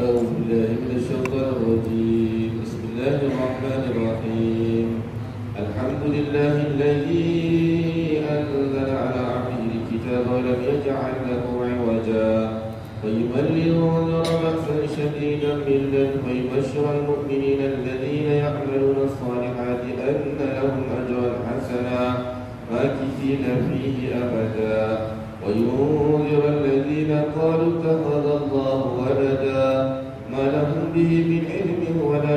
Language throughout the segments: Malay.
أعوذ بالله من الشيطان الرجيم. بسم الله الرحمن الرحيم. الحمد لله الذي أنزل على عبده الكتاب ولم يجعل له عوجا قيما لينذر بأسا شديدا من لدنه ويبشر المؤمنين الذين يعملون الصالحات أن لهم أجرا حسنا ماكثين فيه أبدا وينذر الذين قالوا اتخذ الله ولدا ما لهم به من علم ولا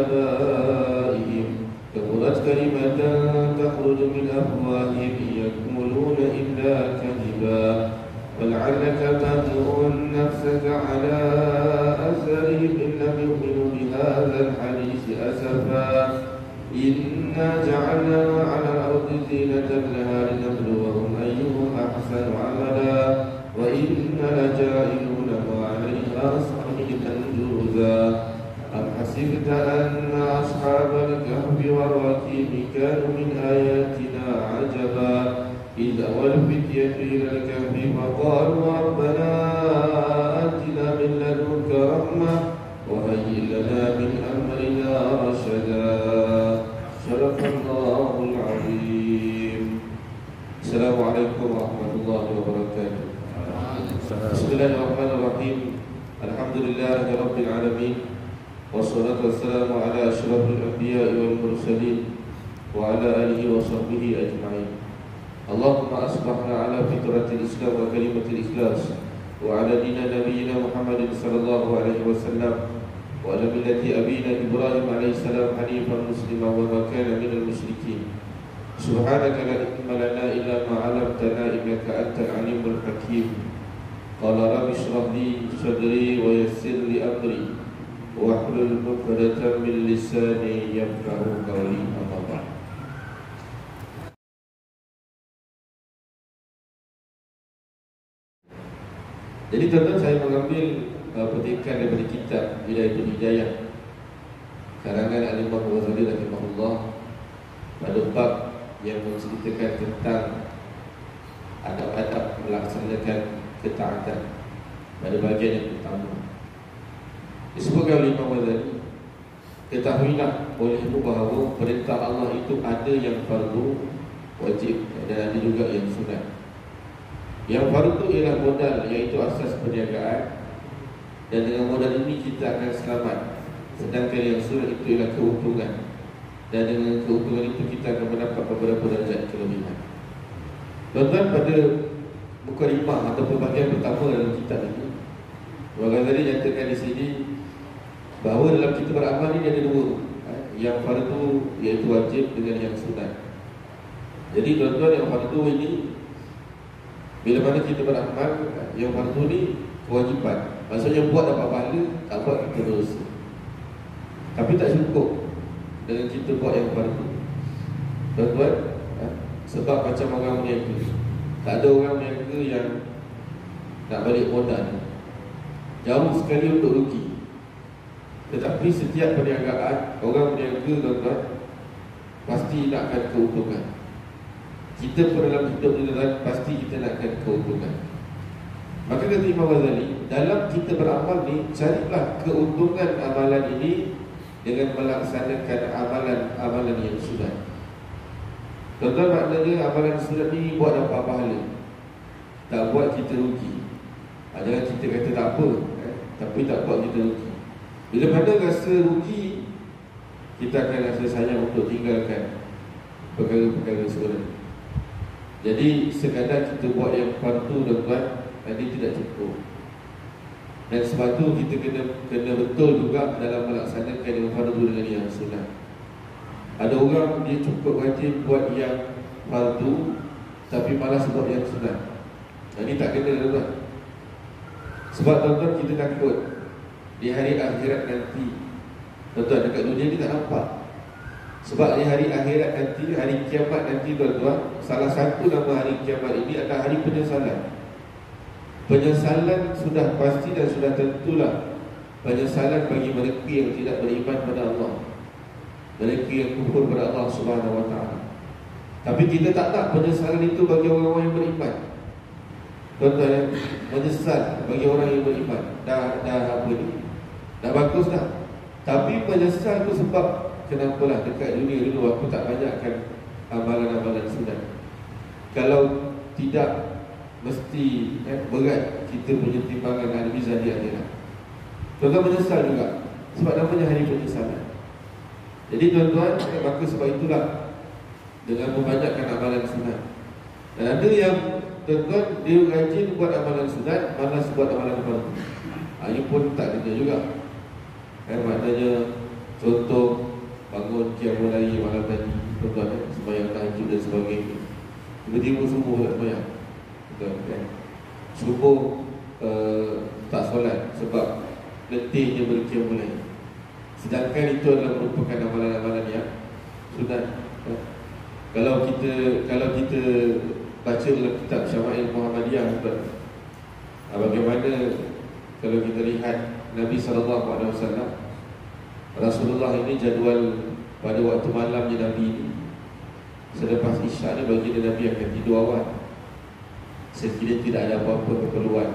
لآبائهم كبرت كلمة تخرج من أفواههم يقولون إلا كذبا ولعلك باخع نفسك على أثرهم إن لم يؤمنوا بهذا الحديث أسفا إنا جعلنا على الأرض زينة لها لنبلوهم أيهم أحسن عملا وإنا لجائلون ما عليها صعيدا جرزا أم حسبت أن أصحاب الكهف والرقيم كانوا من آياتنا عجبا إذ أوى الفتية إلى الكهف فقالوا ربنا آتنا من لدنك رحمة وهيئ لنا من أمرنا رشدا. صدق الله العظيم. Assalamualaikum warahmatullahi wabarakatuh. Bismillahirrahmanirrahim. Alhamdulillahi rabbil alamin. Wassalatu wassalamu ala asyrafil anbiya'i wal mursalin wa ala alihi wa sahbihi ajma'in. Allahumma asbahna ala fitratil islam wa kalimatil ikhlas wa ala dina nabiyyina Muhammadin sallallahu alaihi wasallam wa ala millati abina Ibrahim alaihi salam hanifan musliman wa ma kana minal musyrikin. Subhanaka la ilma lana illa ma 'allamtana innaka antal alimul hakim. Qala rabbi shrah li sadri wa yassir li amri wahlul 'uqdatam min lisani yafqahu qawli. Amma ba'd. Jadi tuan-tuan, saya mengambil petikan daripada kitab Bidayatul Hidayah karangan Al-Imam Ghazali rahimahullah pada bab yang menceritakan tentang adab-adab melaksanakan ketaatan pada bahagian yang pertama. Disebutkan oleh Imam Ghazali, ketahuilah olehmu bahawa perintah Allah itu ada yang fardu wajib dan ada juga yang sunat. Yang fardu ialah modal, iaitu asas perniagaan, dan dengan modal ini kita akan selamat. Sedangkan yang sunat itu ialah keuntungan, dan dengan keuntungan itu kita akan mendapat beberapa darjat kelebihan. Tuan-tuan, pada mukadimah atau bahagian pertama dalam kitab ini, Imam Ghazali nyatakan di sini bahawa dalam kita beramal ini ada dua, yang fardu iaitu wajib dengan yang sunat. Jadi tuan-tuan, yang fardu ini bila mana kita beramal, yang fardu ni kewajipan. Maksudnya buat dapat pahala, tak buat kita dosa. Tapi tak cukup dengan kita buat yang fardu. Tuan-tuan, sebab macam orang berniaga, tak ada orang berniaga yang nak balik modal, jauh sekali untuk rugi. Tetapi setiap perniagaan, orang berniaga, tuan-tuan, pasti nakkan keuntungan. Kita pun dalam hidup ni, pasti kita nakkan keuntungan. Maka kata Imam Ghazali, dalam kita beramal ni, carilah keuntungan amalan ini dengan melaksanakan amalan-amalan yang sunat. Tuan-tuan, maknanya amalan sunat ni buat dapat pahala, tak buat kita rugi. Jangan kita kata tak apa, tapi tak buat kita rugi. Bila mana rasa rugi, kita akan rasa sayang untuk tinggalkan perkara-perkara sunat. Jadi sekadar kita buat yang fardu, tuan-tuan, tadi tidak cukup. Dan sebab tu kita kena betul juga dalam melaksanakan yang fardu dengan yang sunat. Ada orang dia cukup wajib buat yang fardu, tapi malas buat yang sunat. Ini tak kena, tuan-tuan. Sebab tuan-tuan, kita takut di hari akhirat nanti, tuan-tuan, dekat dunia ni tak nampak. Sebab di hari akhirat nanti, hari kiamat nanti, tuan-tuan, salah satu nama hari kiamat ini adalah hari penyesalan. Penyesalan sudah pasti dan sudah tentulah. Penyesalan bagi mereka yang tidak beriman pada Allah, mereka yang kufur pada Allah Subhanahu Wa Taala. Tapi kita tak nak penyesalan itu bagi orang-orang yang beriman. Tuan-tuan, menyesal bagi orang yang beriman. Dah apa ni? Dah bagus dah. Tapi menyesal tu sebab kenapalah dekat dunia dulu aku tak banyakkan amalan-amalan sunat. Kalau tidak, mesti berat kita punya timbangan hari mizan di akhirat. Tuan-tuan menyesal juga, sebab namanya hari penyesalan. Jadi tuan-tuan, maka sebab itulah dengan membanyakkan amalan sunat. Dan ada yang tuan-tuan dia rajin buat amalan sunat, malas buat amalan fardu. Ini pun tak kena juga. Maknanya contoh bangun qiyamul lail malam tadi, tuan-tuan, sembahyang tahajud dan sebagainya. Tiba-tiba subuh tak sembahyang. Betul kan? Subuh tak solat sebab letihnya berqiyamul lail. Sedangkan itu adalah merupakan amalan-amalan yang sunat. Kalau kita baca dalam kitab Syama'il Muhammadiyah, bagaimana kalau kita lihat Nabi SAW, Rasulullah ini jadual pada waktu malamnya Nabi ini, selepas Isyak ni baginda Nabi akan tidur awal. Sekiranya tidak ada apa-apa keperluan,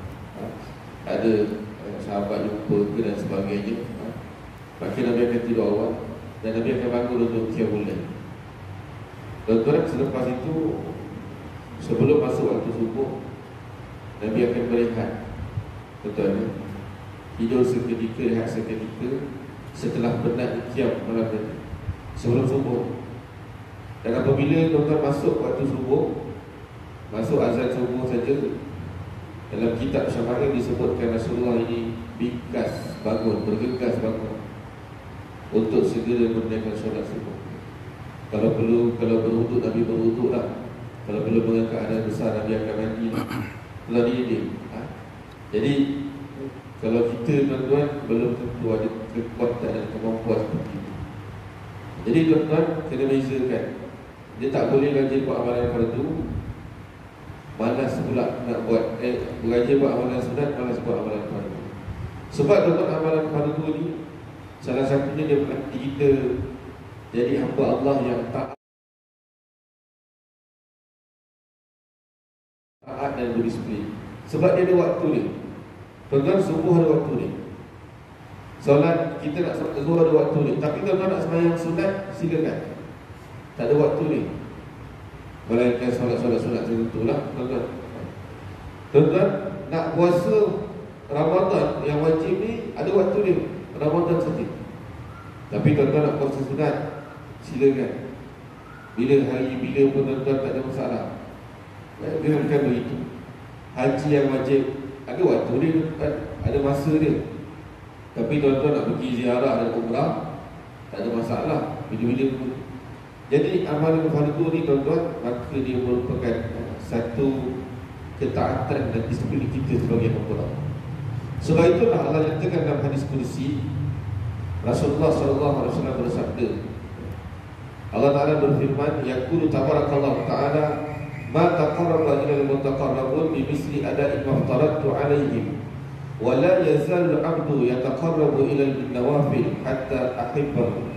ada sahabat jumpa ke dan sebagainya, maka Nabi akan tidur awal dan Nabi akan bangun untuk qiyamul lail. Tuan-tuan, selepas itu, sebelum masuk waktu subuh, Nabi akan berehat. Betul, tidur seketika, rehat seketika setelah penat qiyam malam tadi, sebelum subuh. Dan apabila tuan-tuan masuk waktu subuh, masuk azan subuh saja, dalam kitab Syama'il disebutkan Rasulullah ini bikas bangun, bergegas bangun untuk segera menunaikan solat subuh. Kalau berwuduk, Nabi berwuduk lah. Kalau perlu mengangkat adat besar, Nabi akan mandi. Telah dididik. Jadi kalau kita tuan-tuan belum tentu ada kekuatan dan kemampuan seperti itu. Jadi tuan-tuan kena bezakan. Dia tak boleh rajin buat amalan fardu, malas pula nak buat rajin buat amalan sunat, malas buat amalan fardu. Sebab tuan-tuan, amalan fardu ni salah satunya dia melatih kita jadi hamba Allah yang taat dan berdisiplin. Sebab dia ada waktu dia. Tuan-tuan, subuh ada waktu dia. Solat, kita nak solat zuhur ada waktu dia. Tapi tuan-tuan nak sembahyang sunat, silakan. Tak ada waktu dia. Melainkan solat-solat sunat tertentu lah, tuan-tuan. Tuan-tuan, nak puasa Ramadan yang wajib ni ada waktu dia, Ramadan saja. Tapi tuan-tuan nak puasa sunat, silakan. Bila hari, bila pun tuan-tuan tak ada masalah. Dia bukan begitu. Haji yang wajib ada waktu dia, ada masa dia. Tapi tuan-tuan nak pergi ziarah dan umrah, tak ada masalah, bila-bila pun. Jadi amalan fardu ni tuan-tuan, maka dia merupakan satu ketaatan dan disiplin kita sebagai hamba Allah. Sebab itulah Allah nyatakan dalam hadis kursi, Rasulullah SAW bersabda, Allah Ta'ala berfirman, yaqulu tabarakallahu ta'ala, ma taqarraba ila al-mutaqarrabun bi misli ada'i ma aftaradtu 'alaihim wa la yazalu 'abdu yataqarrabu ila al-nawafil hatta ahibbahu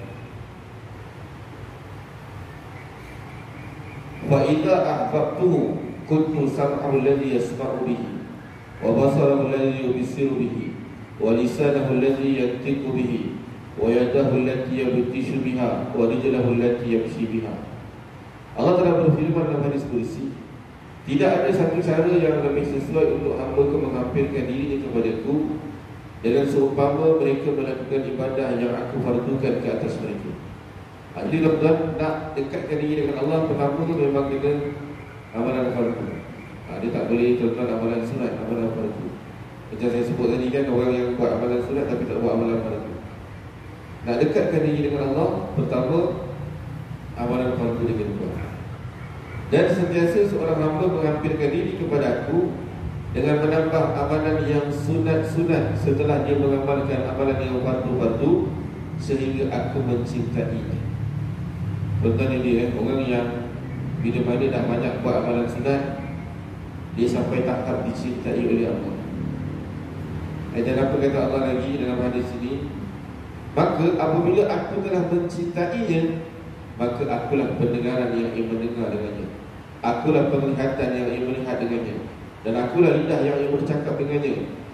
wa idza ahbabtuhu kuntu sam'ahu alladhi yasma'u bihi wa basarahu alladhi yubsiru bihi wa lisanahu alladhi yantiqu bihi wa yadahu allati yabtishu biha wa rijluhu allati yamshi biha. Allah telah berfirman dalam hadis kursi, tidak ada satu cara yang lebih sesuai untuk hamba ku menghampirkan dirinya kepadaku dengan seumpama mereka melakukan ibadah yang aku fardukan ke atas mereka. Jadi tuan-tuan, nak dekatkan diri dengan Allah, pertama tu memang kena amalan fardu. Dia tak boleh tuan-tuan amalan sunat, amalan fardu. Macam saya sebut tadi kan, orang yang buat amalan sunat tapi tak buat amalan fardu. Nak dekatkan diri dengan Allah, pertama amalan fardu dia kena buat. Dan sentiasa seorang hamba menghampirkan diri kepada aku dengan menambah amalan yang sunat-sunat setelah dia mengamalkan amalan yang fardu-fardu, sehingga aku mencintainya. Tuan-tuan, dia orang yang bila mana dah banyak buat amalan sunat, dia sampai tahap dicintai oleh Allah. Dan apa kata Allah lagi dalam hadis ini? Maka apabila aku telah mencintainya, maka akulah pendengaran yang ia mendengar dengannya, akulah penglihatan yang ia melihat dengannya, dan akulah lidah yang ia bercakap dengannya.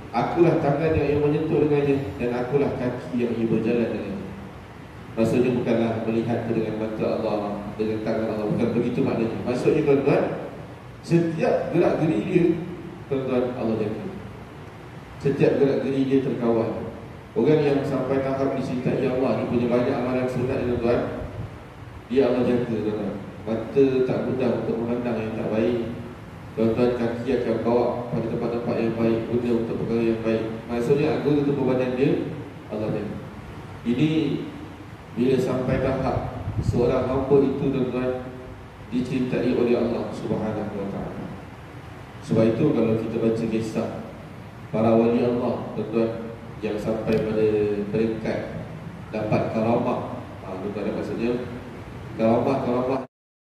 Akulah tangan yang ia menyentuh dengannya, dan akulah kaki yang ia berjalan dengannya. Maksudnya bukanlah melihat dengan mata Allah, dengan tangan Allah, bukan begitu maknanya. Maksudnya tuan-tuan, setiap gerak geri dia, tuan-tuan, Allah jaga. Setiap gerak geri dia terkawal. Orang yang sampai tahap dicintai Allah, dia punya banyak amalan sunat, tuan-tuan, dia Allah jaga, tuan-tuan. Mata tak mudah untuk memandang yang tak baik, tuan-tuan. Kaki akan bawa pada tempat-tempat yang baik, guna untuk perkara yang baik. Maksudnya anggota tubuh badan dia Allah jaga. Ini bila sampai tahap seorang hamba itu, tuan-tuan, dicintai oleh Allah Subhanahu wa ta'ala. Sebab itu kalau kita baca kisah para wali Allah, tuan-tuan, yang sampai pada peringkat dapat karamah, tuan-tuan, maksudnya karamah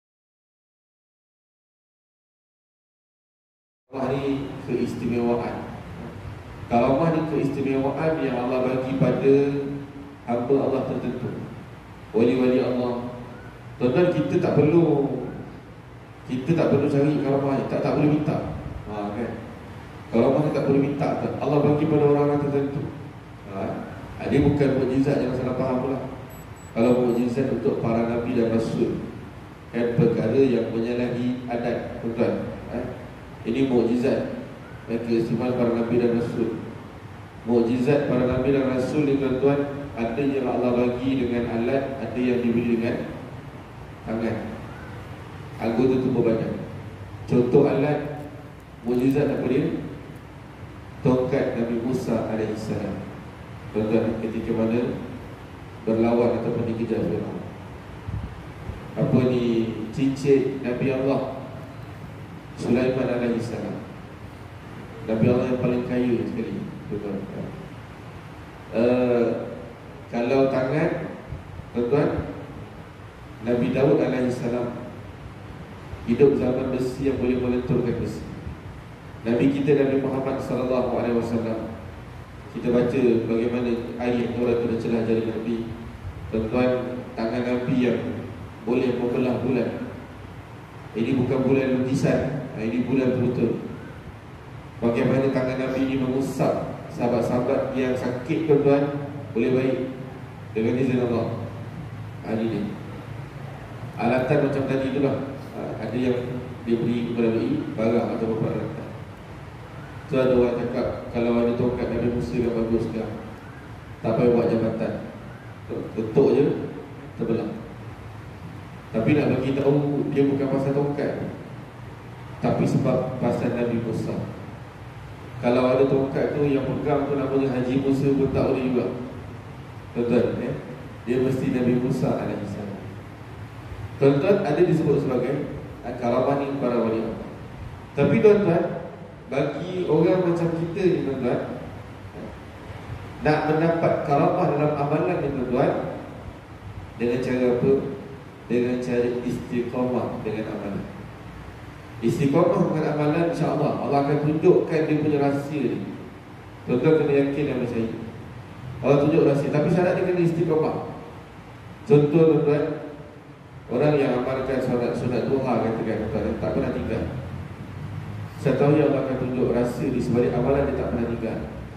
ni keistimewaan. Karamah ni keistimewaan yang Allah bagi pada hamba Allah tertentu, wali-wali Allah. Tuan-tuan, kita tak perlu cari karamah ni, tak perlu minta. Kan? Karamah ni tak perlu minta, Allah bagi pada orang-orang tertentu. Dia bukan mukjizat, jangan salah faham pula. Kalau mukjizat untuk para nabi dan rasul, kan, perkara yang menyalahi adat, tuan-tuan. Ini mukjizat, keistimewaan para nabi dan rasul. Mukjizat para nabi dan rasul ni, tuan-tuan, ada yang Allah bagi dengan alat, ada yang diberi dengan tangan, anggota tubuh badan. Contoh alat mukjizat apa dia? Tongkat Nabi Musa alaihissalam, tuan-tuan, ketika mana berlawan ataupun dikejar Firaun. Apa ni? Cincin Nabi Allah Sulaiman alaihissalam, Nabi Allah yang paling kaya sekali, tuan-tuan. Kalau tangan, tuan-tuan, Nabi Daud alaihissalam hidup zaman besi yang boleh melenturkan besi. Nabi kita Nabi Muhammad sallallahu alaihi wasallam, kita baca bagaimana ayat orang tu celah jari Nabi, tuan-tuan, tangan Nabi yang boleh membelah bulan. Ini bukan bulan lukisan, ini bulan betul. Bagaimana tangan Nabi ini mengusap sahabat-sahabat yang sakit, tuan-tuan, boleh baik dengan izin Allah. Ini alatan macam tadi itulah. Ada yang diberi kepada barang atau peralatan. So ada orang cakap, kalau ada tongkat Nabi Musa yang bagus kan, tak payah buat jabatan, ketuk je terbelah. Tapi nak bagi tahu dia bukan pasal tongkat, tapi sebab pasal Nabi Musa. Kalau ada tongkat tu yang pegang tu namanya Haji Musa pun tak boleh juga, tuan-tuan. Dia mesti Nabi Musa alaihissalam. Tuan-tuan, ada disebut sebagai karamah ni para wali Allah. Tapi tuan-tuan, bagi orang macam kita ni, tuan-tuan, nak mendapat karamah dalam amalan ni, tuan-tuan, dengan cara apa? Dengan cara istiqamah dengan amalan. Istiqamah dengan amalan, insya-Allah Allah akan tunjukkan dia punya rahsia ni. Tuan-tuan kena yakin dan percaya. Allah tunjuk rahsia, tapi syarat dia kena istiqamah. Contoh, tuan-tuan, orang yang amalkan sunat duha, katakan, tuan-tuan, tak pernah tinggal. Saya tahu yang Allah akan tunjuk rahsia di sebalik amalan dia tak pernah tinggal.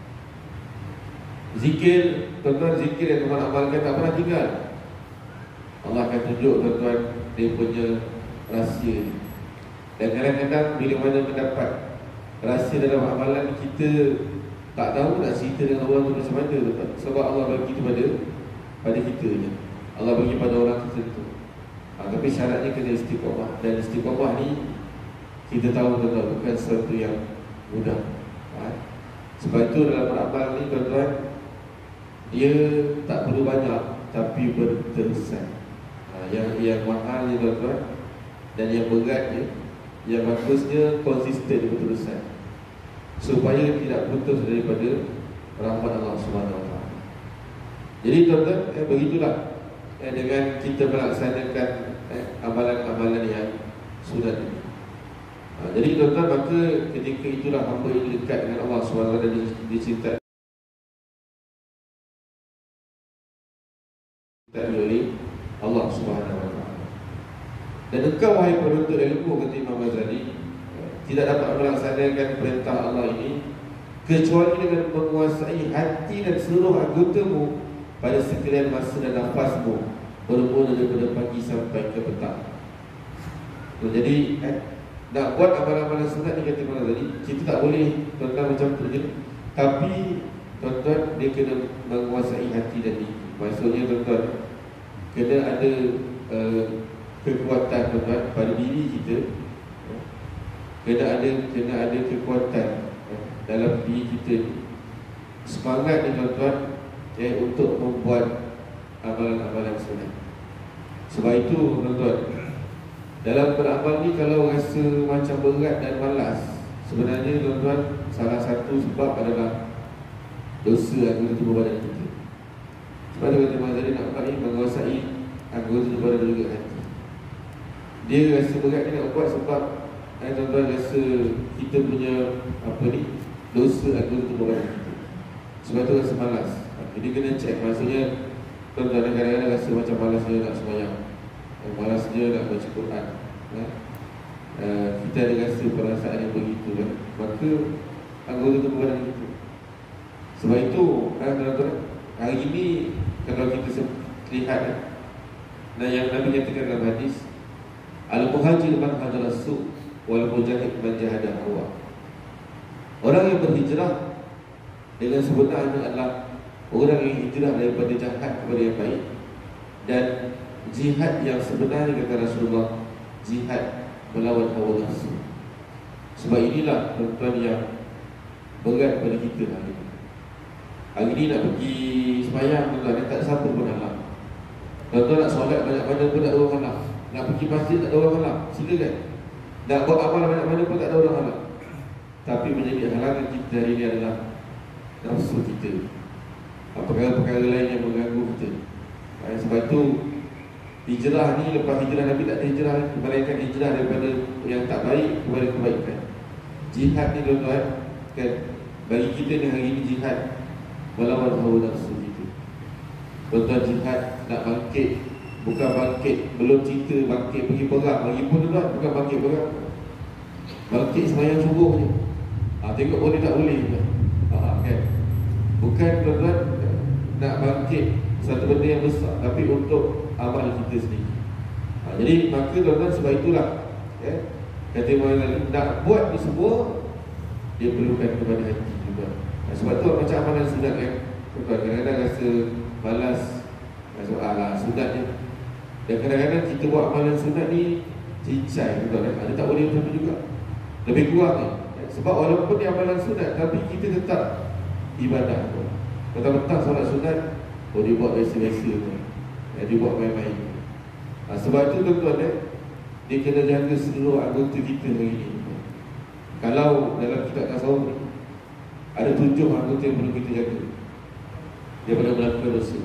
Zikir, tuan-tuan, zikir yang tuan amalkan tak pernah tinggal. Allah akan tunjuk, tuan-tuan, dia punya rahsia. Dan kadang-kadang bila mana mendapat rahsia dalam amalan, kita tak tahu nak cerita dengan orang tu macam mana, tuan-tuan. Sebab Allah bagi itu pada kita je. Allah bagi pada orang tertentu. Tapi syaratnya kena istiqamah. Dan istiqamah ni kita tahu, tuan-tuan, bukan sesuatu yang mudah. Sebab itu dalam beramal ni, tuan-tuan, dia tak perlu banyak, tapi berterusan. Yang mahal ni, tuan-tuan, dan yang beratnya, yang bagusnya konsisten berterusan, supaya tidak putus daripada rahmat Allah Subhanahu wa ta'ala. Jadi, tuan-tuan, begitulah dengan kita melaksanakan amalan-amalan yang sunat ini. Jadi, tuan-tuan, maka ketika itulah hamba ini dekat dengan Allah SWT dan dicintai oleh Allah Subhanahu wa ta'ala. Dan engkau, wahai penuntut ilmu, kata Imam Ghazali, tidak dapat melaksanakan perintah Allah ini kecuali dengan menguasai hati dan seluruh anggotamu pada sekalian masa dan nafasmu, bermula daripada pagi sampai ke petang. Jadi nak buat amalan-amalan sunat ni kata mana tadi, kita tak boleh tuan-tuan macam tu je. Tapi tuan-tuan dia kena menguasai hati dan diri. Maksudnya tuan-tuan kena ada kekuatan tuan-tuan pada diri kita. Kena ada kekuatan dalam diri kita ni. Semangat ni tuan-tuan untuk membuat amalan-amalan sunat. Sebab itu tuan-tuan, dalam beramal ni kalau rasa macam berat dan malas, sebenarnya tuan-tuan salah satu sebab adalah dosa anggota tubuh badan kita. Sebab dia kata tadi nak buat ni menguasai anggota tubuh badan juga hati. Dia rasa berat ni nak buat sebab tuan-tuan rasa kita punya dosa anggota tubuh badan kita. Sebab tu rasa malas. Jadi kena cek. Maksudnya tuan-tuan kadang-kadang rasa macam malasnya nak sembahyang, malasnya nak baca Quran, kita ada rasa perasaan yang begitu kan, maka anggota tubuh badan kita. Sebab itu tuan-tuan, hari ini kalau kita lihat dan yang Nabi nyatakan dalam hadis, al-muhajir man hajara su' wal mujahid man jahada hawa. Orang yang berhijrah dengan sebenarnya adalah orang yang hijrah daripada jahat kepada yang baik, dan jihad yang sebenarnya kata Rasulullah, jihad melawan hawa nafsu. Sebab inilah tuan-tuan yang berat pada kita hari ini. Hari ini nak pergi sembahyang tuan-tuan, tak ada siapa pun halang. Tuan-tuan nak solat banyak-banyak pun tak ada orang halang. Nak pergi masjid tak ada orang halang, silakan. Nak buat amal banyak-banyak pun tak ada orang halang. Tapi menjadi halangan kita hari ini adalah nafsu kita, perkara-perkara lain yang mengganggu kita. Sebab itu hijrah ni, lepas hijrah Nabi tak ada hijrah lagi, melainkan hijrah daripada yang tak baik kepada kebaikan. Jihad ni tuan-tuan kan, bagi kita ni hari ini jihad melawan hawa nafsu kita. Tuan-tuan, jihad nak bangkit, bukan bangkit, belum cerita bangkit pergi perang lagi pun tuan-tuan, bukan bangkit perang, bangkit sembahyang subuh je. Tengok boleh tak boleh kan? Bukan tuan-tuan nak bangkit satu benda yang besar, tapi untuk amal kita sendiri. Jadi maka tuan-tuan, sebab itulah kata orang lain, nak buat ni semua dia perlukan kepada hati juga. Sebab tu macam amalan sunat kan, tuan-tuan kadang-kadang rasa malas, rasa sunat ni, dan kadang-kadang kita buat amalan sunat ni cicai tuan-tuan, ada tak boleh macam tu juga, lebih kurang ni. Sebab walaupun dia amalan sunat, tapi kita tetap ibadah. Petang-petang solat sunat, dia buat biasa-biasa tu, dia buat main-main. Sebab itu tuan-tuan, dia kena jaga seluruh anggota kita hari ini. Kalau dalam kitab tasawuf ni ada 7 anggota yang perlu kita jaga daripada melakukan dosa.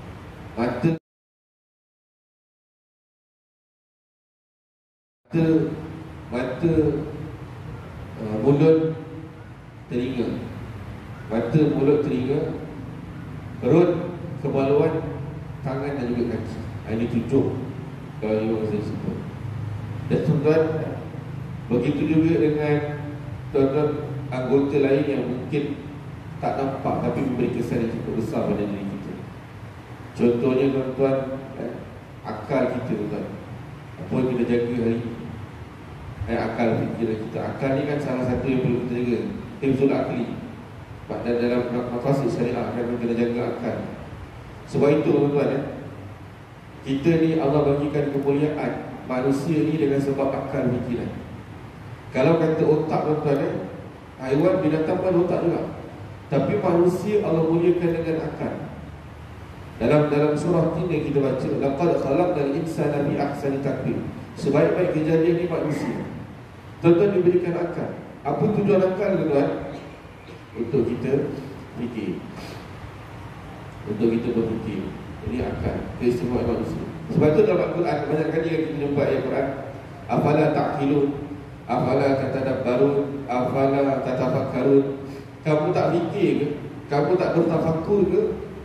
Mata, mulut, telinga. Mata, mulut, telinga, perut, kemaluan, tangan dan juga kaki. Ini 7 kalau yang saya sebut. Dan tuan-tuan, begitu juga dengan tuan-tuan anggota lain yang mungkin tak nampak tapi memberi kesan yang cukup besar pada diri kita. Contohnya tuan-tuan, akal kita tuan-tuan. Apa yang kita jaga hari ini? Akal fikiran kita. Akal ni kan salah satu yang perlu kita jaga, hifzul akli. Dan dalam maqasid syariah kan kita jaga akal. Sebab itu tuan-tuan, kita ni Allah bagikan kemuliaan manusia ni dengan sebab akal fikiran. Kalau kata otak tuan-tuan, haiwan binatang pun otak juga, tapi manusia Allah muliakan dengan akal. Dalam surah ini kita baca, laqad khalaqnal insana fi ahsani taqwim. Sebaik-baik kejadian ni manusia. Tuan-tuan diberikan akal. Apa tujuan akal tuan-tuan? Untuk kita fikir, untuk kita berfikir. Ini akal, keistimewaan manusia. Sebab itu dalam Al-Quran banyak kali yang kita jumpa ayat Quran, afala ta'qilun, afala tatadabbarun, afala tatafakkarun. Kamu tak fikir ke? Kamu tak bertafakur ke?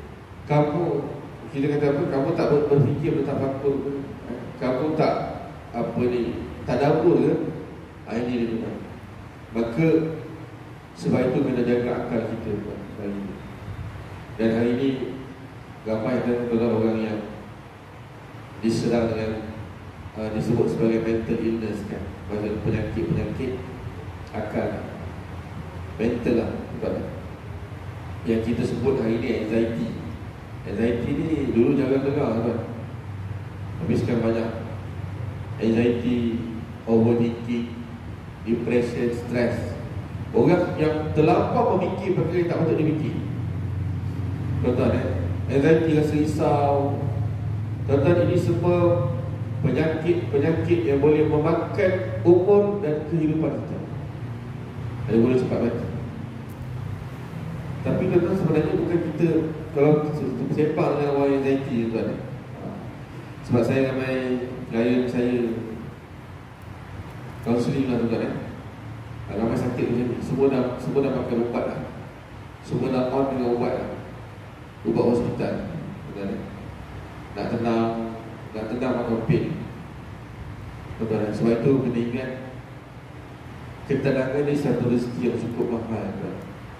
Kita kata apa? Kamu tak berfikir, bertafakur ke? Kamu tak tadabbur ke? Ini dia. Maka Sebab itu kena jaga akal kita hari ini. Dan hari ini ramai orang yang diserang dengan disebut sebagai mental illness kan, maksudnya penyakit akal mental lah bukan? Yang kita sebut hari ini anxiety ni dulu jarang dengar kan, tapi sekarang banyak. Anxiety, overthinking, depression, stress. Orang yang terlampau memikir perkara yang tak patut dimikir. Tuan-tuan, anxiety, rasa risau. Tuan-tuan, ini semua penyakit yang boleh memakan umur dan kehidupan kita. Ada boleh cepat mati. Tapi tuan-tuan, sebenarnya bukan kita kalau sepak dengan orang anxiety, tuan-tuan. Sebab saya ramai klien saya kaunseling lah, tuan-tuan. Ramai sakit macam ni, semua dah pakai ubat lah, semua dah on dengan ubat lah, ubat hospital, tuan-tuan. Nak tenang makan pil, tuan-tuan. Sebab itu kena ingat, ketenangan ni satu rezeki yang cukup mahal, tuan.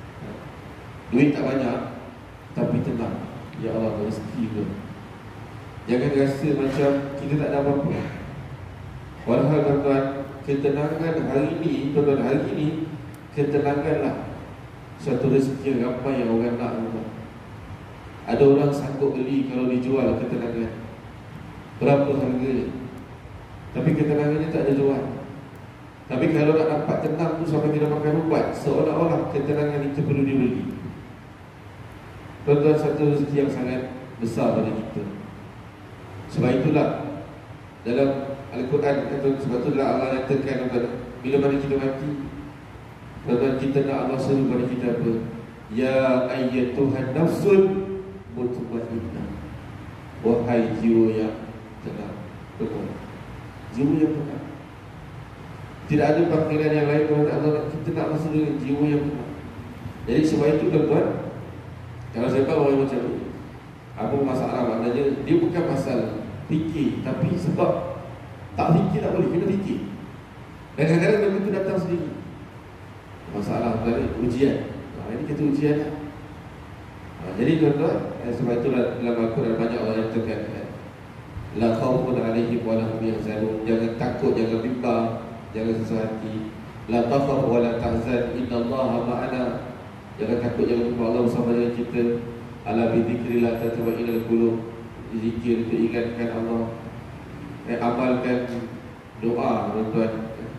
Duit tak banyak, tapi tenang. Ya Allah, rezeki tu. Jangan rasa macam kita tak ada apa-apa. Walhal tuan-tuan, ketenangan hari ini, tuan-tuan, hari ini ketenanganlah satu rezeki yang ramai yang orang nak, tuan-tuan. Ada orang sanggup beli kalau dijual ketenangan berapa harganya, tapi ketenangannya tak ada jual. Tapi kalau nak dapat tenang tu sampai tidak makan ubat, seolah-olah ketenangan itu perlu dibeli. Tuan-tuan, satu rezeki yang sangat besar pada kita. Sebab itulah dalam Al-Quran, sebab itulah Allah nyatakan, bila mana kita mati, tuan-tuan, kita nak Allah seru pada kita apa? Ya ayyatuhan nafsun mutmainnah, wahai jiwa yang tenang. Tuan-tuan, jiwa yang tenang. Tidak ada panggilan yang lain kepada Allah. Kita nak masuk dengan jiwa yang tenang. Jadi sebab itu, tuan-tuan, kalau saya tahu orang macam ni, apa masalah, maknanya dia bukan masalah fikir, tapi sebab tak fikir tak boleh, kena fikir. Dan kadang-kadang benda itu datang sendiri. Masalah dari ujian, ini kita ujian lah. Jadi tuan-tuan, sebab itulah dalam Al-Quran banyak orang yang tekan, la khawfun alaihim wa lahum yahzanun. Jangan takut, jangan bimbang, jangan susah hati. La takhaf wa la tahzan, innallaha ma'ana. Jangan takut, jangan bimbang, Allah bersama dengan kita. Ala bi dzikrillah tatma'innul qulub. Zikir itu ingatkan Allah, amalkan doa, tuan-tuan.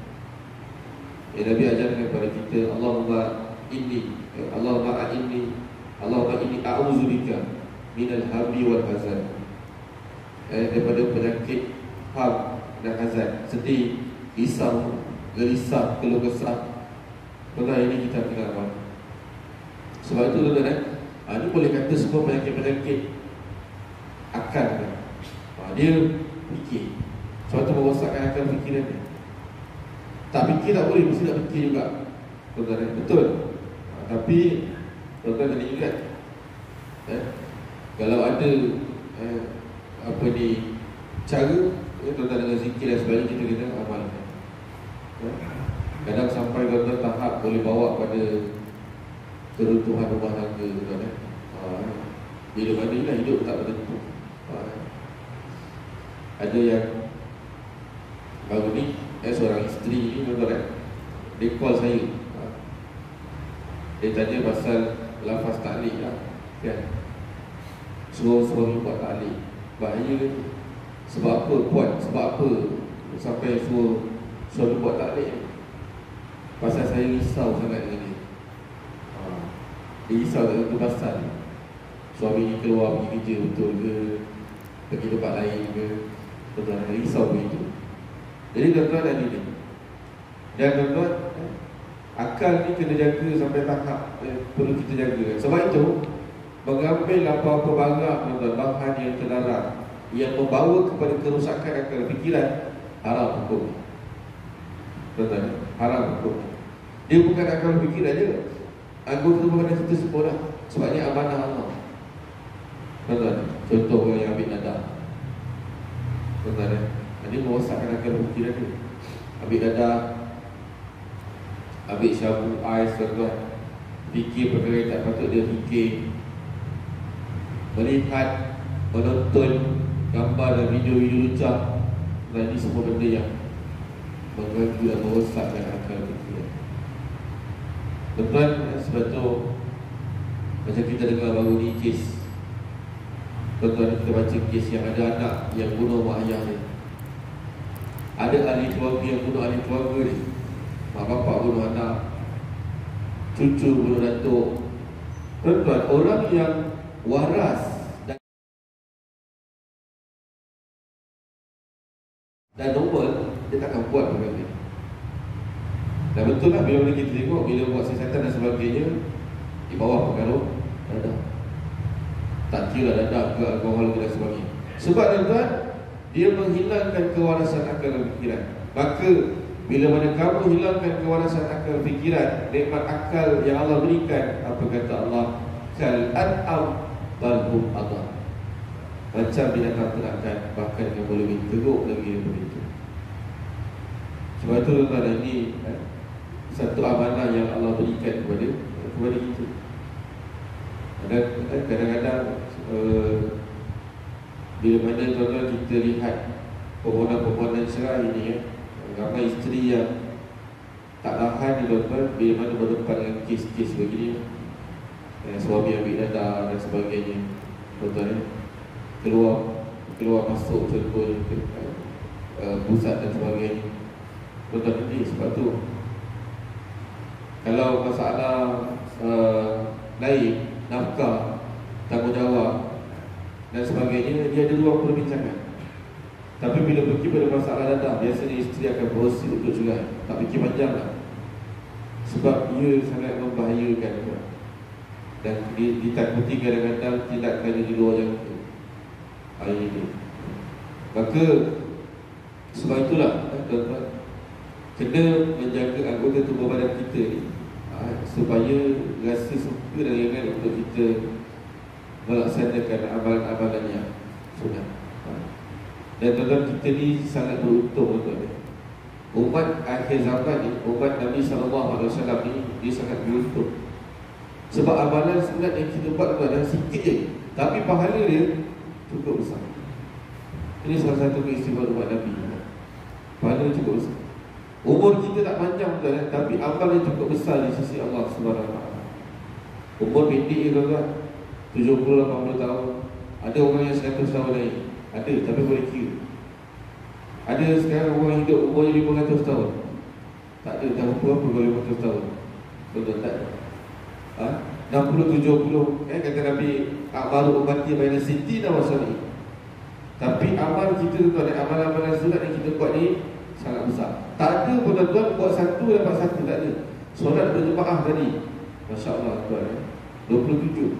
Nabi ajarkan kepada kita, Allahumma inni a'udzubika minal hammi wal hazan. Daripada penyakit ham dan hazan, sedih, risau, gelisah, keluh kesah. Tuan-tuan, ini kita kena amal. Sebab itu, tuan-tuan, ini boleh kata semua penyakit-penyakit akal kan. Dia fikir. Sebab itu merosakkan akal fikiran dia. Tak fikir tak boleh, mesti nak fikir juga, tuan-tuan. Betul. Tapi tuan-tuan kena ingat, kalau ada cara, tuan-tuan, dengan zikir dan sebagainya, kita kena amalkan. Kadang sampai tuan-tuan tahap boleh bawa pada keruntuhan rumah tangga, tuan-tuan. Bila mana lah hidup tak bertentu. Ada yang baru ni, seorang isteri ni, tuan-tuan, dia call saya. Dia tanya pasal lafaz ta'liq lah, kan. Suruh buat ta'liq. Bahaya ke? Sebab apa buat? Sebab apa sampai suruh buat ta'liq? Pasal saya risau sangat dengan dia. Dia risau tak tentu pasal suami ni keluar pergi kerja betul ke, pergi tempat lain ke, tuan-tuan, risau begitu. Jadi tuan-tuan, ada ni. Dan tuan-tuan, akal ni kena jaga sampai tahap perlu kita jaga. Sebab itu, mengambil apa-apa barang, tuan-tuan, bahan yang terlarang, yang membawa kepada kerusakan akal fikiran, haram hukum. Tuan-tuan, haram hukum. Dia bukan akal fikiran je, anggota rumah kita semua dah. Sebabnya amanah Allah. Tuan-tuan, contoh orang yang ambil nadar, tuan-tuan, ini merosakkan akal fikiran dia. Ambil nadar, ambil syabu ais tuan-tuan, fikir perkara yang tak patut dia fikir, melihat, menonton gambar dan video-video lucah. Dan ini semua benda yang mengganggu dan merosakkan akal fikiran. Tuan-tuan, sebab tu macam kita dengar baru ni kes, tuan-tuan, kita baca kes yang ada anak yang bunuh mak ayah dia. Ada ahli keluarga yang bunuh ahli keluarga dia. Mak bapak bunuh anak, cucu bunuh datuk. Tuan-tuan, orang yang waras dan normal, dia takkan buat perkara ni. Dan betul lah bila kita tengok, bila buat siasatan dan sebagainya di bawah pengaruh dadah, tak kira dadah ke alkohol ke dan sebagainya. Sebab tuan-tuan, dia menghilangkan kewarasan akal dan fikiran. Maka bila mana kamu hilangkan kewarasan akal fikiran, nikmat akal yang Allah berikan, apa kata Allah, kal an'am bal hum adall, macam binatang ternakan, bahkan kamu lebih teruk lagi daripada itu. Sebab itu tuan-tuan, ini satu amanah yang Allah berikan kepada kita. Dan kadang-kadang bila mana tuan-tuan kita lihat permohonan-permohonan cerai ini, ramai isteri yang tak tahan ni tuan-tuan, bila mana berdepan dengan kes-kes begini, suami ambil dadah dan sebagainya, tuan-tuan, keluar masuk contohnya pusat dan sebagainya. Tuan-tuan, ini sebab tu kalau masalah lain, nafkah, tanggungjawab dan sebagainya, dia ada ruang perbincangan. Tapi bila pergi pada masalah dadah, biasanya isteri akan berusaha untuk cerai, tak fikir panjang lah. Sebab ia sangat membahayakan dan ditakuti kadang-kadang tindakan di luar jangka. Ini. Maka sebab itulah tuan-tuan, kena menjaga anggota tubuh badan kita ni supaya rasa suka dan ringan untuk kita melaksanakan amalan-amalan yang sunat. Dan tuan-tuan, kita ni sangat beruntung tuan-tuan. Umat akhir zaman ni, umat Nabi SAW ni, dia sangat beruntung. Sebab amalan sunat yang kita buat tuan-tuan sikit je, tapi pahala dia cukup besar. Ini salah satu keistimewaan umat Nabi. Pahala dia cukup besar. Umur kita tak panjang tuan, tapi amal yang cukup besar di sisi Allah SWT. Umur pendek tuan-tuan, 70-80 tahun. Ada orang yang 100 tahun lagi, ada, tapi boleh kira. Ada sekarang orang hidup umurnya 500 tahun. Tak ada, tak berapa kalau 500 tahun. Betul tak? 60-70 kata Nabi, Akbaru ummati baina sittina wa sab'in. Tapi amal kita tuan, amal-amalan sunat yang kita buat ni sangat besar. Tak ada pun tuan, buat satu dapat satu, tak ada. Solat berjemaah tadi, Masya Allah tuan, 27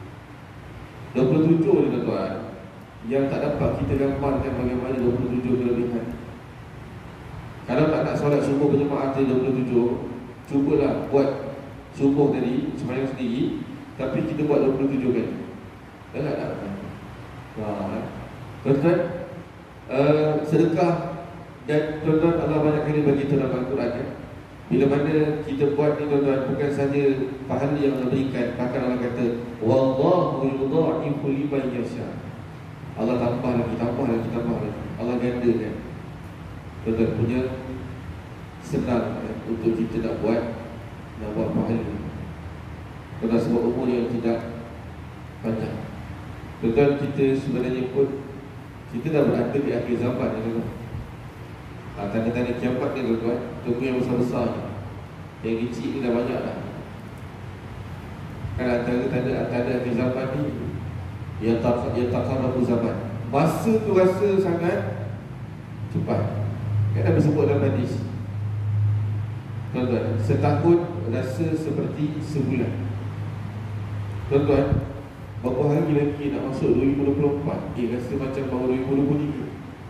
ni tuan, yang tak dapat kita gambarkan bagaimana 27 kelebihan. Kalau tak nak solat subuh berjemaah tadi 27, cubalah buat subuh tadi sembahyang sendiri, tapi kita buat 27 kali. Dah tak dapat. Tuan-tuan, sedekah dan tuan-tuan, Allah banyak kali bagi dalam Al-Quran ya. Bila mana kita buat ni tuan-tuan, bukan saja pahala yang Allah berikan, bahkan Allah kata wallahu yudha'ifu liman yasha. Allah tambah lagi. Allah gandakan. Tuan-tuan, punya senang untuk kita nak buat pahala. Tuan-tuan, sebab umur yang tidak panjang. Tuan-tuan, kita sebenarnya pun kita dah berada di akhir zaman ya, tuan-tuan. Tanda-tanda kiamat ni tuan-tuan, tunggu yang besar-besar ni. Yang kecil ni dah banyak dah. Kan antara tanda akhir zaman ni, yang takarabu zaman. Masa tu rasa sangat cepat. Kan dah bersebut dalam hadis, tuan-tuan, setahun rasa seperti sebulan. Tuan-tuan, berapa hari lagi nak masuk 2024? Rasa macam baru 2023.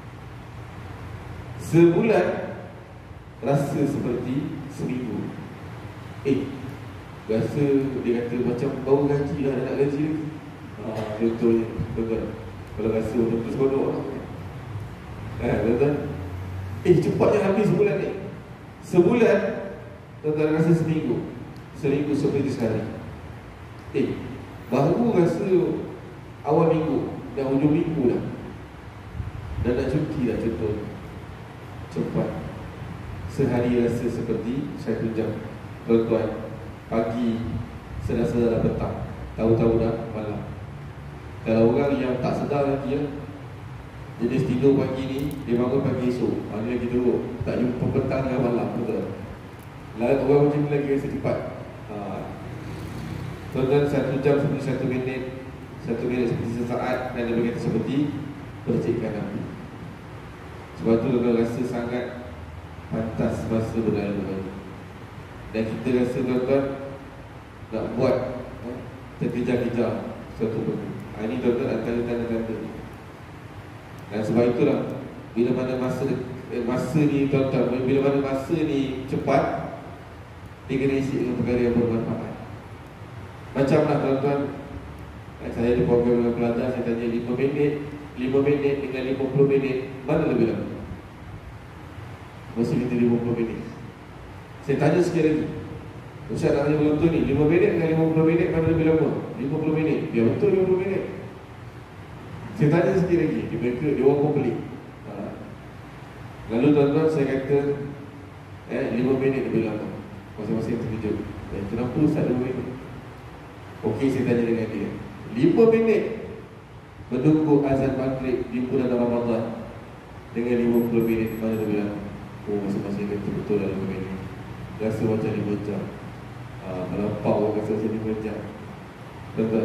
Sebulan rasa seperti seminggu. Rasa dia kata macam baru gaji dah, nak gaji lagi. Contohnya, tuan-tuan, kalau rasa betul seronok lah. Tuan-tuan, cepatnya habis sebulan ni. Sebulan tuan-tuan rasa seminggu seperti sehari. Baru rasa awal minggu dan hujung minggu dah. Dan nak cuti dah contoh. Cepat. Sehari rasa seperti 1 jam. Tuan-tuan, pagi sedar-sedar dah petang, tahu-tahu dah malam. Kalau orang yang tak sedar lagi jenis tidur pagi ni, dia bangun pagi esok, maknanya kita tak jumpa petang dengan malam. Betul. Lain orang macam ni lagi rasa cepat. Tuan-tuan, 1 jam seperti 1 minit, 1 minit seperti sesaat, dan dia berkata seperti percikan api. Sebab tu tuan-tuan rasa sangat pantas masa berlalu-lalu. Dan kita rasa tuan-tuan nak buat terkejar-kejar suatu benda. Ini tuan-tuan antara tanda-tanda. Dan sebab itulah bila mana masa ni tuan-tuan, bila mana masa ni cepat, dia kena isi dengan perkara yang bermanfaat. Macamlah tuan-tuan, saya ada program dengan pelajar, saya tanya 5 minit dengan 50 minit, mana lebih lama? Masa kita 50 minit. Saya tanya sekali lagi, Ustaz nak tanya betul ni, 5 minit dengan 50 minit mana lebih lama? 50 minit, dia betul 50 minit. Saya tanya sekali lagi, dia orang pun pelik. Lalu tuan-tuan saya kata 5 minit lebih lama. Masing-masing terkejut. Kenapa Ustaz 5 minit? Okey, saya tanya dengan dia, 5 minit menunggu azan maghrib di bulan Ramadan dengan 50 minit mana lebih lama? Masing-masing kata betul lah 5 minit. Rasa macam 5 jam. Melampau orang rasa macam 5 jam. Tuan-tuan,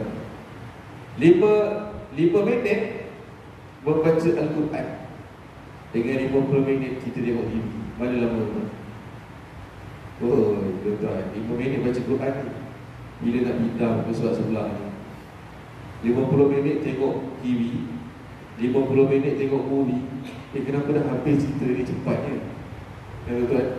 5 minit membaca Al-Quran dengan 50 minit kita tengok TV, mana lama tuan? Tuan-tuan, 5 minit baca Quran ni, bila nak pindah ke surat sebelah ni, 50 minit tengok TV, 50 minit tengok movie. Kenapa dah habis cerita ni cepatnya? Tuan-tuan,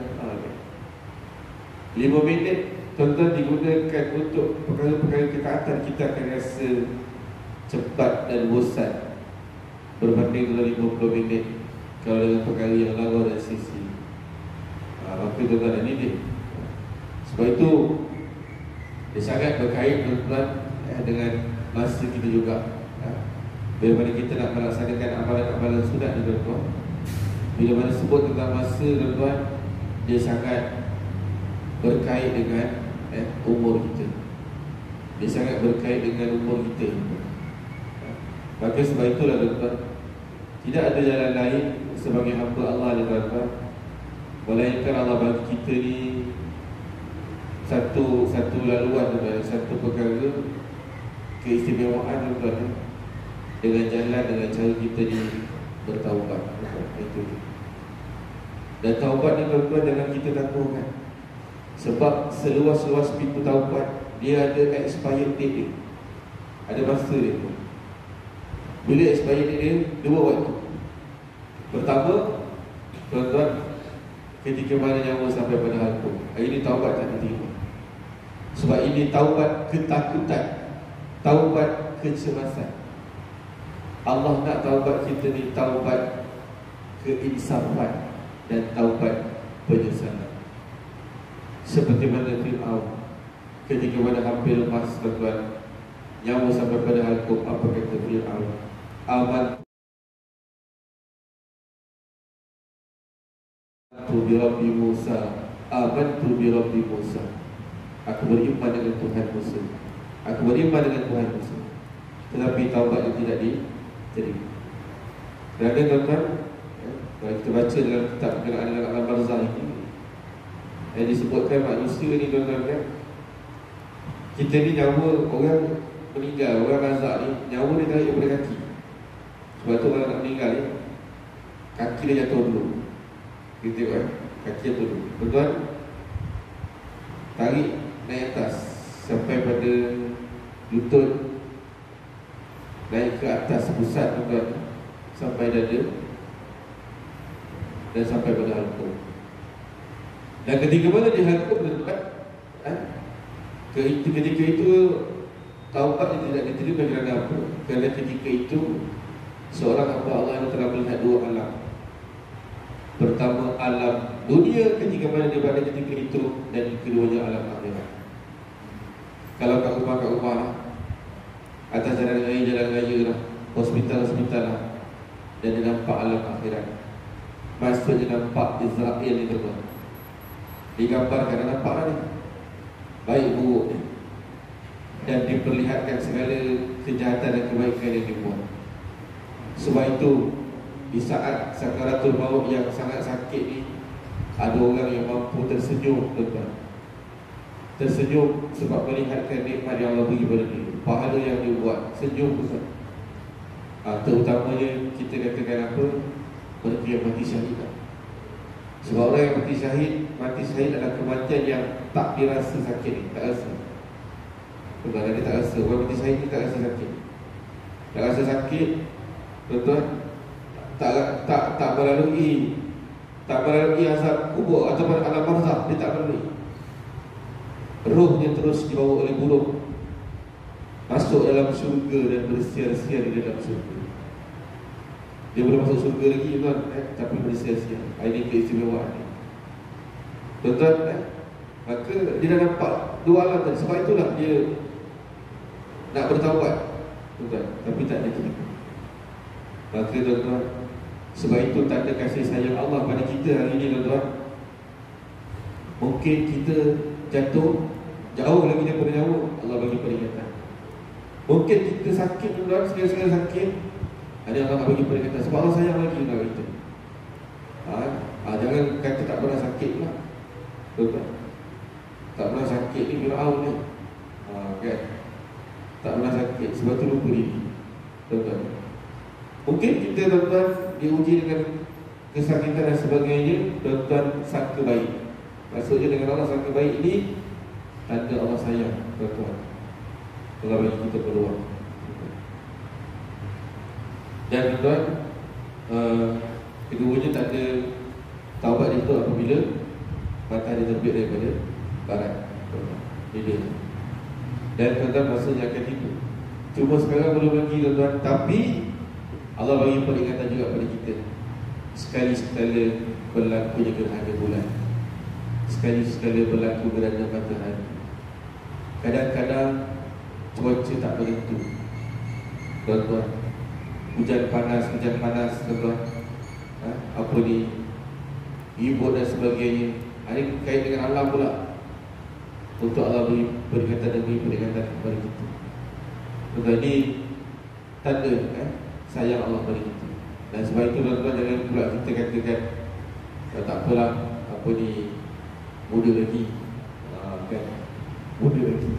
5 minit tuan-tuan digunakan untuk perkara-perkara ketaatan, kita akan rasa cepat dan bosan berbanding dengan 50 minit kalau dengan perkara yang lawa dan sisi. Maka tuan-tuan, ini dia. Sebab itu dia sangat berkait tuan-tuan dengan masa kita juga. Bila mana kita nak melaksanakan amalan-amalan sunat ni tuan-tuan, bila mana sebut tentang masa tuan-tuan, dia sangat berkait dengan umur kita. Dia sangat berkait dengan umur kita. Maka sebab itulah tuan-tuan, tidak ada jalan lain sebagai hamba Allah ni tuan-tuan, melainkan Allah bagi kita ni satu laluan tuan-tuan, satu perkara keistimewaan tuan-tuan, dengan cara kita ni bertaubat. Itu. Dan taubat ni tuan-tuan jangan kita tangguhkan. Sebab seluas-luas pintu taubat, dia ada expired date dia. Ada masa dia tu. Bila expired date dia, 2 waktu. Pertama, tuan-tuan, ketika mana nyawa sampai pada hakum, ini taubat tak diterima. Sebab ini taubat ketakutan, taubat kecemasan. Allah nak taubat kita ni taubat keinsafan dan taubat penyesalan. Seperti mana Fir'aun ketika mana hampir lepas tuan-tuan, nyawa sampai pada hakum, apa kata Fir'aun? Amantu bi Rabbi Musa, amantu bi Rabbi Musa. Aku beriman dengan Tuhan Musa. Aku beriman dengan Tuhan Musa. Tetapi taubat itu tidak diterima. Kerana tuan-tuan, kalau kita baca dalam kitab berkenaan dengan alam barzah ini, yang disebutkan manusia ni tuan-tuan kan, kita ni nyawa orang meninggal, orang razak ni, nyawa dia tarik daripada kaki. Sebab tu orang nak meninggal ni, kaki dia jatuh dulu. Kita tengok kan, kaki jatuh dulu. Tuan-tuan, tarik naik atas sampai pada lutut, naik ke atas pusat tuan-tuan, sampai dada, dan sampai pada halqum. Dan ketika mana dia halqum tuan-tuan, ketika itu taubat dia tidak diterima kerana apa? Kerana ketika itu seorang hamba Allah yang telah melihat 2 alam. Pertama alam dunia ketika mana dia berada ketika itu, dan keduanya alam akhirat. Kalau kat rumah lah, atas jalan raya lah, hospital lah, dan dia nampak alam akhirat. Maksudnya nampak Israel ni tuan. Digambarkan, nampak lah ni baik buruk ni, dan diperlihatkan segala kejahatan dan kebaikan yang dibuat. Sebab itu di saat sakaratul maut yang sangat sakit ni, ada orang yang mampu tersenyum tuan-tuan. Tersenyum sebab melihatkan nikmat yang Allah beri pada dia, pahala yang dia buat, senyum besar. Terutamanya kita katakan apa, mereka yang mati syahid. Sebab orang yang mati syahid adalah kematian yang tak dirasa sakit ni, tak rasa. Tuan-tuan, dia tak rasa. Orang mati syahid ni tak rasa sakit. Tak rasa sakit, tuan-tuan. Tak melalui azab kubur ataupun alam barzakh, dia tak melalui. Rohnya terus dibawa oleh burung masuk dalam syurga dan bersia-sia di dalam syurga. Dia belum masuk syurga lagi tuan, tapi bersia-sia. Ini keistimewaan ni, tuan-tuan. Maka dia dah nampak dua alam tadi. Sebab itulah dia nak bertaubat, tuan-tuan, tapi tak diterima. Maka tuan-tuan, sebab itu tanda kasih sayang Allah pada kita hari ini tuan-tuan. Mungkin kita jatuh jauh lagi daripada jauh, Allah bagi peringatan. Mungkin kita sakit tuan-tuan, segala-segala sakit, ada Allah bagi peringatan. Sebab Allah sayang lagi dengan kita. Jangan kata tak pernah sakit pula, tuan-tuan. Tak pernah sakit ni Fir'aun ni, kan? Tak pernah sakit, sebab tu lupa diri, tuan-tuan. Mungkin kita tuan-tuan diuji dengan kesakitan dan sebagainya, tuan-tuan sangka baik. Maksudnya dengan Allah sangka baik ini tanda Allah sayang, tuan-tuan. Allah bagi kita peluang. Dan tuan-tuan, keduanya tanda taubat itu apabila matahari terbit daripada barat, tuan-tuan. Dan tuan-tuan, masanya akan tiba. Cuma sekarang belum lagi tuan-tuan. Tapi Allah bagi peringatan juga pada kita. Sekali-sekala berlakunya gerhana bulan, sekali-sekala berlaku gerhana matahari. Kadang-kadang cuaca tak menentu, tuan-tuan. Hujan panas, tuan-tuan. Apa ni, ribut dan sebagainya. Ini kait dengan alam pula. Untuk Allah beri peringatan dan beri peringatan kepada kita. Tuan-tuan, ini tanda sayang Allah pada kita. Dan sebab itu tuan-tuan, jangan pula kita katakan tak apalah, apa ni, muda lagi, kan, muda lagi,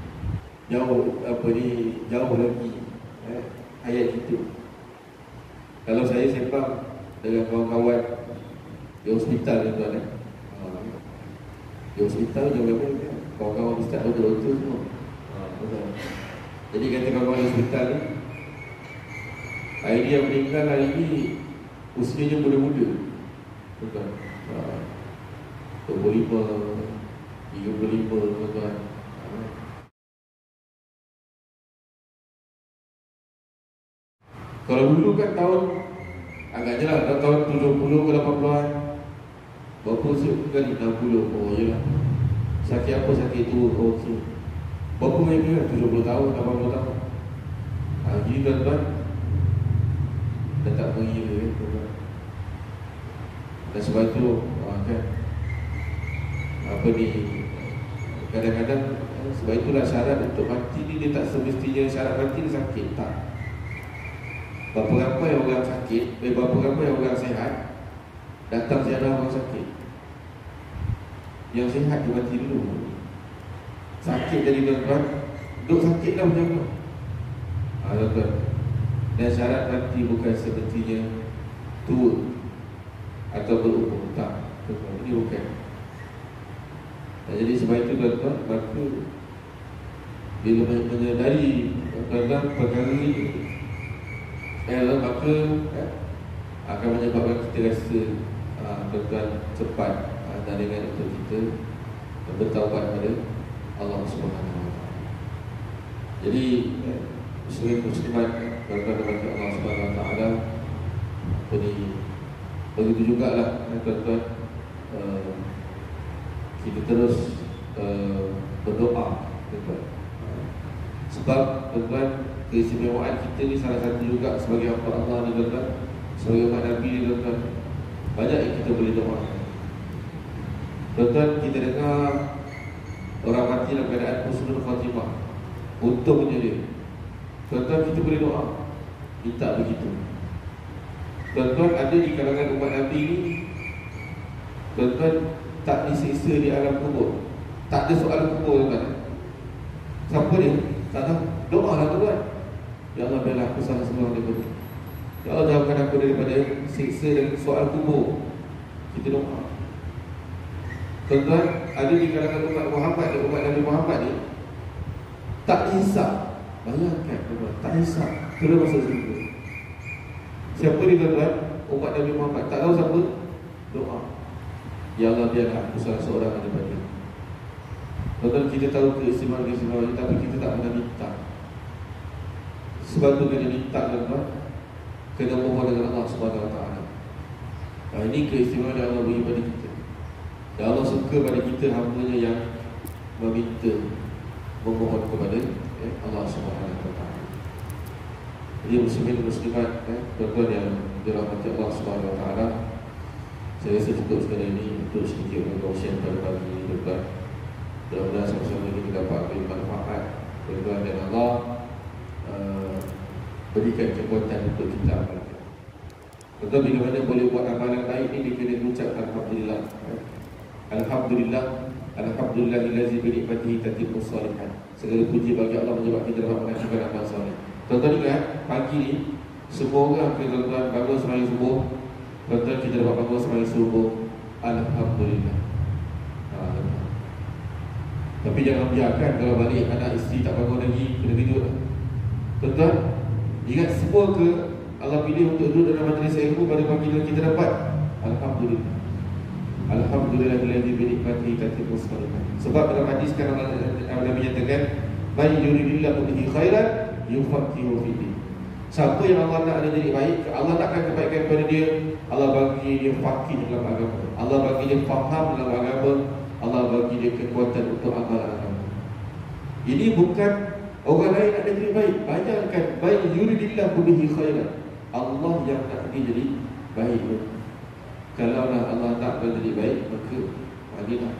jauh lagi hayat kita. Kalau saya sembang dengan kawan-kawan di hospital tuan-tuan, di hospital jauh berapa, kawan-kawan hospital doktor semua. Jadi kata kawan-kawan di hospital ni, hari dia meninggal hari ini usianya muda-muda, tuan-tuan. 25, 35, tuan-tuan. Kalau dulu kan tahun agaknya lah tahun 70 ke 80-an, berapa usia kali 60. Oh yelah, sakit apa, sakit tu, okey. Berapa mereka kan 70 tahun, 80 tahun. Jadi tuan-tuan, dah tak mengira, tuan-tuan. Dan sebab itu kan, apa ni, kadang-kadang sebab itulah syarat untuk mati ni, dia tak semestinya syarat mati ni sakit, tak. Berapa ramai orang sakit, berapa ramai orang sihat datang ziarah orang sakit. Yang sihat dia mati dulu. Sakit jadi tuan-tuan, duk sakit dah macam tu. Tuan-tuan, dan syarat mati bukan sepertinya tua atau berumur, tak, tuan-tuan. Ini bukan. Dan jadi sebab itu tuan-tuan, maka bila menyadari tuan-tuan perkara ini, maka akan menyebabkan kita rasa tuan-tuan cepat dan dengan untuk kita bertaubat kepada Allah Subhanahu Wa Taala. Jadi muslim muslimat, tuan-tuan dan Allah Subhanahu Wa Taala, apa ni, Begitu jugalah tuan-tuan, kita terus berdoa, tuan-tuan. Sebab tuan-tuan, keistimewaan kita ni salah satu juga sebagai hamba Allah ni, tuan-tuan, sebagai umat Nabi ni, tuan-tuan, banyak yang kita boleh doa. Tuan-tuan, kita dengar orang mati dalam keadaan husnul khatimah, untungnya dia. Tuan-tuan, kita boleh doa, minta begitu. Tuan-tuan, ada di kalangan umat Nabi ni, tuan-tuan, tak disiksa di alam kubur, tak ada soal kubur, tuan-tuan. Siapa dia? Tak tahu. Doa lah, tuan-tuan. Ya Allah, biarlah aku salah semua daripada, ya Allah, jauhkan aku daripada siksa dan soal kubur. Kita doa. Tuan-tuan, ada di kalangan umat Muhammad dan umat Nabi Muhammad ni, tak hisap. Bayangkan, tuan-tuan, tak hisap, terus masuk surga. Siapa dia, tuan-tuan? Umat Nabi Muhammad. Tak tahu siapa? Doa. Ya Allah, biarlah aku salah seorang daripada. Tuan-tuan, kita tahu keistimewaan, tapi kita tak pernah minta. Sebab tu kena minta, tuan-tuan, kena mohon dengan Allah Subhanahu Wa Taala. Ini keistimewaan yang Allah beri pada kita. Dan Allah suka pada kita, hamba-Nya yang meminta, memohon kepada Allah Subhanahu Wa Taala. Jadi muslimin dan muslimat, tuan-tuan yang dirahmati Allah Subhanahu Wa Taala, saya rasa cukup sekali ini untuk sedikit berkongsian pada pagi ini, tuan-tuan. Mudah-mudahan sama-sama kita dapat ambil manfaat, tuan-tuan, dan Allah berikan kekuatan untuk kita amalkan. Tuan-tuan, bila mana boleh buat amalan baik ini, dia kena ucap Alhamdulillah. Alhamdulillah, Alhamdulillahillazi bi ni'matihi tatimmu shalihat. Segala puji bagi Allah menyebabkan kita dapat mengamalkan amal soleh. Tuan-tuan, ingat pagi ni semua orang, tuan-tuan, bangun sembahyang subuh. Tuan-tuan, kita dapat bangun sembahyang subuh, Alhamdulillah. Tapi jangan biarkan kalau balik anak isteri tak bangun lagi, kena tidur. Tuan-tuan, ingat semua ke Allah pilih untuk duduk dalam majlis ilmu pada pagi ni kita dapat Alhamdulillah. Alhamdulillahillazi bi ni'matihi tatimmu shalihat. Sebab dalam hadis kan Nabi nyatakan, "Man yuridillahu bihi khairan yufaqihu fid din." Siapa yang Allah nak dia jadi baik, Allah nakkan kebaikan kepada dia, Allah bagi dia faqih dalam agama, Allah bagi dia faham dalam agama, Allah bagi dia kekuatan untuk amal agama. Ini bukan orang lain nak dia jadi baik. Bayangkan, man yuridillahu bihi khairan, Allah yang nak dia jadi baik. Kalaulah Allah tak nak jadi baik, maka bagilah.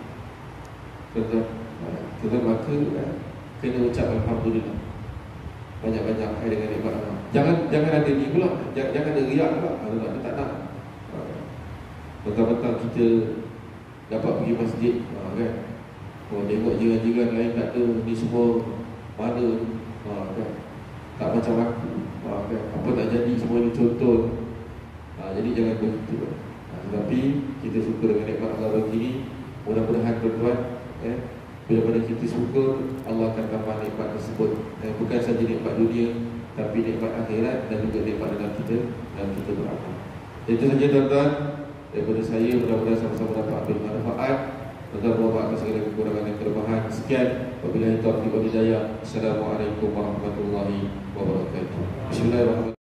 Kita maka kena ucap Alhamdulillah. Banyak-banyak dengan nikmat Allah. Jangan ada ni pula, jangan ada riak pula. Kalau tak nak, betul-betul kita dapat pergi masjid, kan? Oh, tengok jiran-jiran lain tak ada, ni semua mana, kan? Tak macam aku, kan? Apa tak jadi, semua ni contoh. Jadi jangan begitu. Tetapi kita syukur dengan nikmat Allah bagi ini. Mudah-mudahan, tuan-tuan, bila mana kita syukur, Allah akan tambah nikmat tersebut. Bukan saja nikmat dunia, tapi nikmat akhirat dan juga nikmat dalam kita beramal. Itu saja, tuan-tuan, daripada saya. Mudah-mudahan sama-sama dapat ambil manfaat. Tuan-tuan, mohon maaf segala kekurangan dan kelemahan. Sekian, wabillahi taufiq wal hidayah. Assalamualaikum warahmatullahi wabarakatuh. Bismillahirrahmanirrahim.